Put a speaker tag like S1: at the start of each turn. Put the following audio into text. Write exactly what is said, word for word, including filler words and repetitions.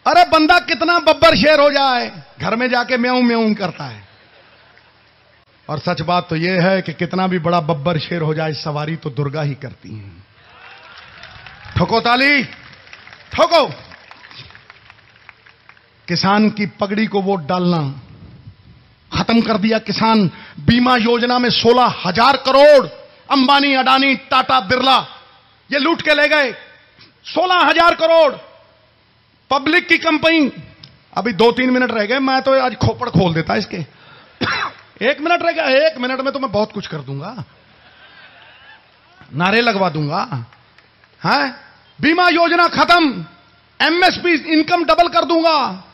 S1: अरे बंदा कितना बब्बर शेर हो जाए, घर में जाके म्याऊं म्याऊं करता है। और सच बात तो यह है कि कितना भी बड़ा बब्बर शेर हो जाए, सवारी तो दुर्गा ही करती हैं। ठोको ताली, ठोको। किसान की पगड़ी को वोट डालना, खत्म कर दिया किसान बीमा योजना में सोलह हजार करोड़ अंबानी, अडानी, टाटा, बिरला ये लूट के ले गए। सोलह हजार करोड़ पब्लिक की कंपनी। अभी दो तीन मिनट रह गए, मैं तो आज खोपड़ खोल देता इसके। एक मिनट रह गया, एक मिनट में तो मैं बहुत कुछ कर दूंगा, नारे लगवा दूंगा। है बीमा योजना खत्म, एमएसपी इनकम डबल कर दूंगा।